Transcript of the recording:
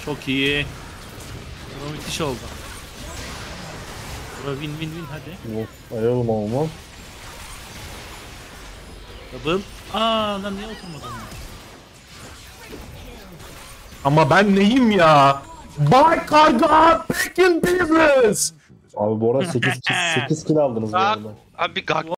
Çok iyi. Bu müthiş oldu. Bu win win win hadi. Of, ayalım olmaz. Double. Aa lan niye oturmadın ya? Ama ben neyim ya? Bay Karga back in business. Abi bu arada 8 kill aldınız bu Aa, arada. abi bir gag